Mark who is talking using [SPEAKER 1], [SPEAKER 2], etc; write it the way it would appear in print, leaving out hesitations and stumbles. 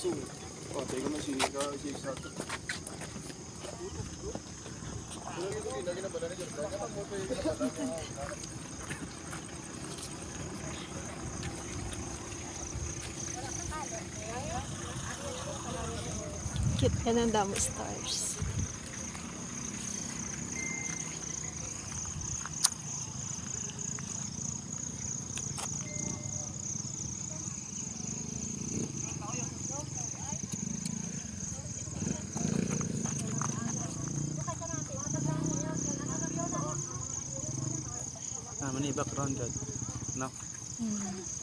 [SPEAKER 1] Oh, teka man si Sato.
[SPEAKER 2] Cute yan ang damo stars.
[SPEAKER 1] Mani background dyan. No?